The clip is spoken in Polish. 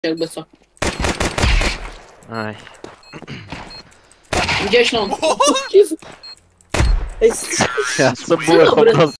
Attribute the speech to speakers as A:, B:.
A: jakby co.
B: Aj.
A: Gdzieś no. Jezu. Ej,
B: Ja to byłem po
A: dobry.
B: prostu